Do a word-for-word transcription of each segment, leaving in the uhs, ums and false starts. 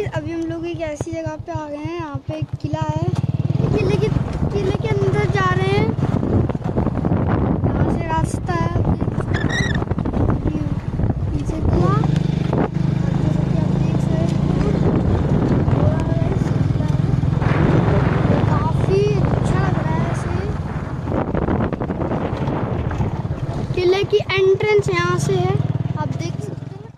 अभी हम लोग एक ऐसी जगह पे आ गए हैं, यहाँ पे एक किला है। किले के किले के अंदर जा रहे हैं, यहाँ से रास्ता है। पीछे किला, काफी अच्छा लग रहा है ऐसे। किले की एंट्रेंस यहाँ से है, आप देख सकते हैं।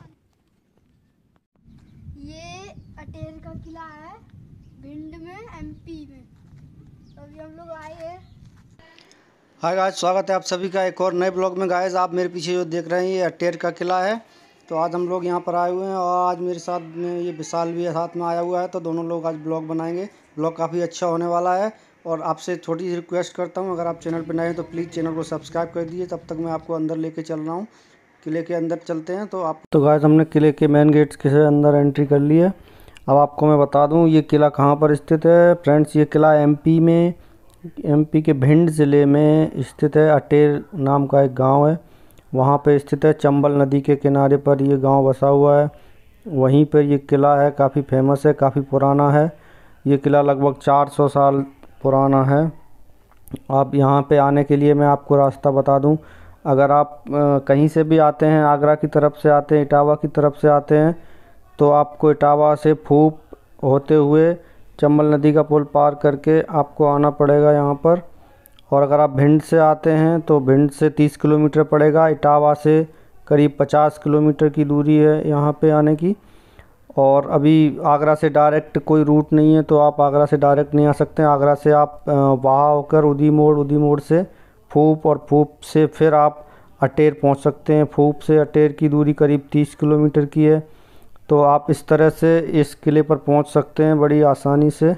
ये अटेर का किला है, भिंड में, एमपी में। तो अभी हम लोग आए हैं। हाय गाइस, स्वागत है आप सभी का एक और नए ब्लॉग में। गाइस आप मेरे पीछे जो देख रहे हैं ये अटेर का किला है। तो आज हम लोग यहाँ पर आए हुए हैं और आज मेरे साथ में ये विशाल भी साथ में आया हुआ है। तो दोनों लोग आज ब्लॉग बनाएंगे। ब्लॉग काफ़ी अच्छा होने वाला है और आपसे छोटी सी रिक्वेस्ट करता हूँ, अगर आप चैनल पर नए हैं तो प्लीज़ चैनल को सब्सक्राइब कर दीजिए। तब तक मैं आपको अंदर लेके चल रहा हूँ। किले के अंदर चलते हैं। तो आप तो गाइस हमने किले के मेन गेट से अंदर एंट्री कर ली है। अब आपको मैं बता दूं ये किला कहाँ पर स्थित है। फ्रेंड्स ये किला एमपी में, एमपी के भिंड ज़िले में स्थित है। अटेर नाम का एक गांव है, वहाँ पे स्थित है। चंबल नदी के किनारे पर ये गांव बसा हुआ है, वहीं पर ये किला है। काफ़ी फेमस है, काफ़ी पुराना है। ये किला लगभग चार सौ साल पुराना है। आप यहाँ पे आने के लिए मैं आपको रास्ता बता दूं। अगर आप कहीं से भी आते हैं, आगरा की तरफ से आते हैं, इटावा की तरफ से आते हैं, तो आपको इटावा से फूप होते हुए चंबल नदी का पुल पार करके आपको आना पड़ेगा यहाँ पर। और अगर आप भिंड से आते हैं तो भिंड से तीस किलोमीटर पड़ेगा। इटावा से करीब पचास किलोमीटर की दूरी है यहाँ पे आने की। और अभी आगरा से डायरेक्ट कोई रूट नहीं है, तो आप आगरा से डायरेक्ट नहीं आ सकते हैं। आगरा से आप वहाँ होकर उदी मोड़, उदी मोड़ से फूप, और फूप से फिर आप अटेर पहुँच सकते हैं। फूप से अटेर की दूरी करीब तीस किलोमीटर की है। तो आप इस तरह से इस किले पर पहुंच सकते हैं बड़ी आसानी से।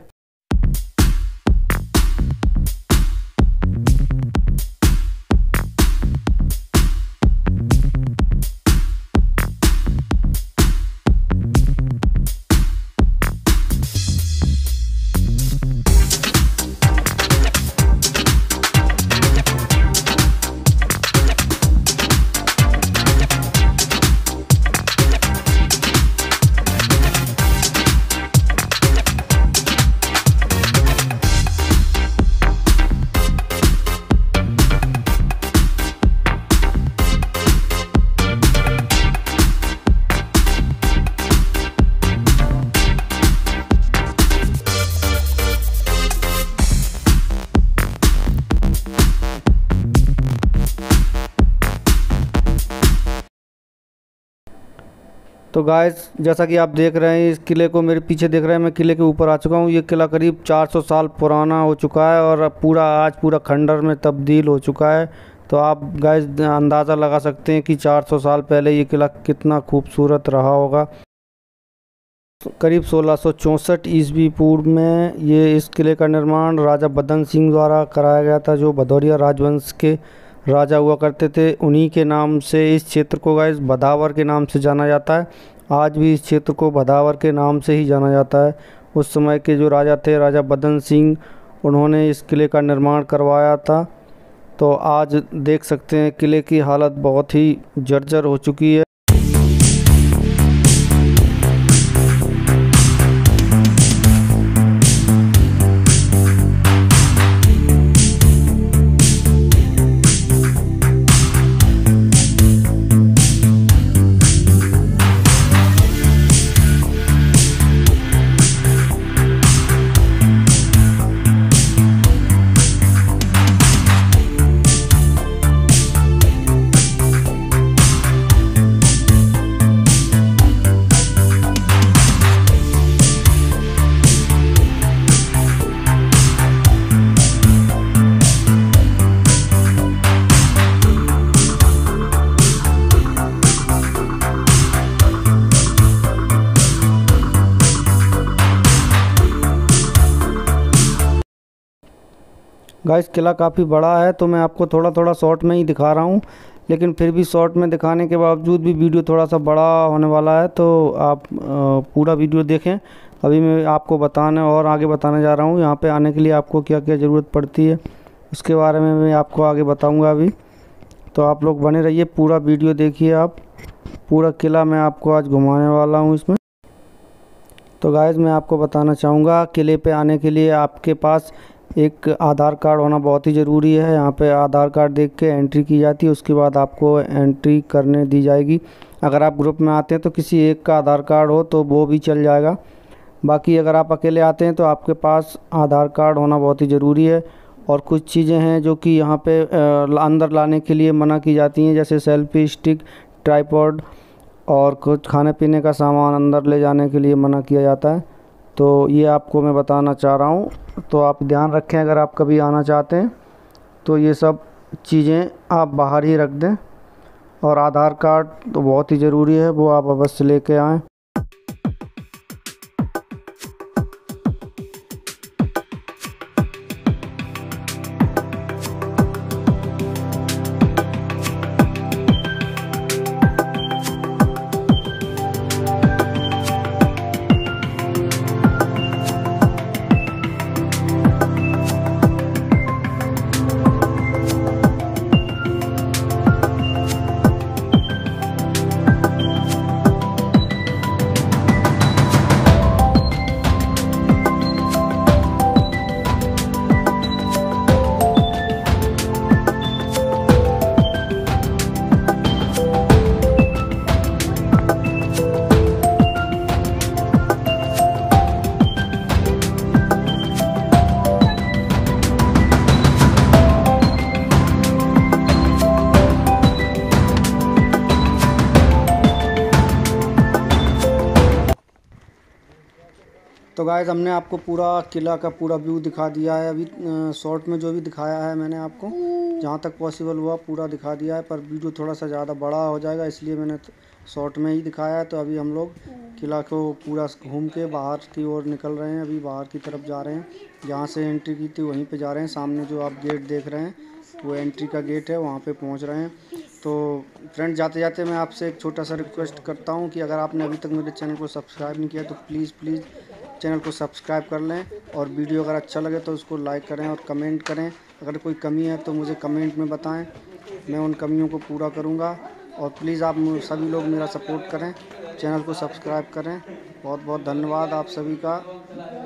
तो गाइस जैसा कि आप देख रहे हैं, इस किले को मेरे पीछे देख रहे हैं, मैं किले के ऊपर आ चुका हूँ। ये किला करीब चार सौ साल पुराना हो चुका है और पूरा आज पूरा खंडर में तब्दील हो चुका है। तो आप गाइस अंदाज़ा लगा सकते हैं कि चार सौ साल पहले ये किला कितना खूबसूरत रहा होगा। करीब सोलह सौ चौंसठ ईस्वी पूर्व में ये इस किले का निर्माण राजा बदन सिंह द्वारा कराया गया था, जो भदौरिया राजवंश के राजा हुआ करते थे। उन्हीं के नाम से इस क्षेत्र को गाइस भदावर के नाम से जाना जाता है। आज भी इस क्षेत्र को भदावर के नाम से ही जाना जाता है। उस समय के जो राजा थे, राजा बदन सिंह, उन्होंने इस किले का निर्माण करवाया था। तो आज देख सकते हैं किले की हालत बहुत ही जर्जर हो चुकी है। गाइस किला काफ़ी बड़ा है, तो मैं आपको थोड़ा थोड़ा शॉर्ट में ही दिखा रहा हूँ, लेकिन फिर भी शॉर्ट में दिखाने के बावजूद भी वीडियो थोड़ा सा बड़ा होने वाला है। तो आप पूरा वीडियो देखें। अभी मैं आपको बताने और आगे बताने जा रहा हूँ यहाँ पे आने के लिए आपको क्या क्या ज़रूरत पड़ती है, उसके बारे में मैं आपको आगे बताऊँगा अभी। तो आप लोग बने रहिए, पूरा वीडियो देखिए। आप पूरा किला मैं आपको आज घुमाने वाला हूँ इसमें। तो गाइस मैं आपको बताना चाहूँगा, किले पे आने के लिए आपके पास एक आधार कार्ड होना बहुत ही ज़रूरी है। यहाँ पे आधार कार्ड देख के एंट्री की जाती है, उसके बाद आपको एंट्री करने दी जाएगी। अगर आप ग्रुप में आते हैं तो किसी एक का आधार कार्ड हो तो वो भी चल जाएगा। बाकी अगर आप अकेले आते हैं तो आपके पास आधार कार्ड होना बहुत ही ज़रूरी है। और कुछ चीज़ें हैं जो कि यहाँ पे अंदर लाने के लिए मना की जाती हैं, जैसे सेल्फी स्टिक, ट्राइपॉड और कुछ खाने पीने का सामान अंदर ले जाने के लिए मना किया जाता है। तो ये आपको मैं बताना चाह रहा हूँ, तो आप ध्यान रखें अगर आप कभी आना चाहते हैं तो ये सब चीज़ें आप बाहर ही रख दें। और आधार कार्ड तो बहुत ही ज़रूरी है, वो आप अवश्य लेके आएँ। तो गाइस हमने आपको पूरा किला का पूरा व्यू दिखा दिया है। अभी शॉर्ट में जो भी दिखाया है मैंने आपको जहाँ तक पॉसिबल हुआ पूरा दिखा दिया है, पर वीडियो थोड़ा सा ज़्यादा बड़ा हो जाएगा इसलिए मैंने शॉर्ट में ही दिखाया है। तो अभी हम लोग किला को पूरा घूम के बाहर की ओर निकल रहे हैं, अभी बाहर की तरफ जा रहे हैं। जहाँ से एंट्री की थी वहीं पे जा रहे हैं। सामने जो आप गेट देख रहे हैं वो एंट्री का गेट है, वहाँ पे पहुँच रहे हैं। तो फ्रेंड जाते जाते मैं आपसे एक छोटा सा रिक्वेस्ट करता हूँ कि अगर आपने अभी तक मेरे चैनल को सब्सक्राइब नहीं किया तो प्लीज़ प्लीज़ चैनल को सब्सक्राइब कर लें। और वीडियो अगर अच्छा लगे तो उसको लाइक करें और कमेंट करें। अगर कोई कमी है तो मुझे कमेंट में बताएं, मैं उन कमियों को पूरा करूंगा। और प्लीज़ आप सभी लोग मेरा सपोर्ट करें, चैनल को सब्सक्राइब करें। बहुत बहुत धन्यवाद आप सभी का।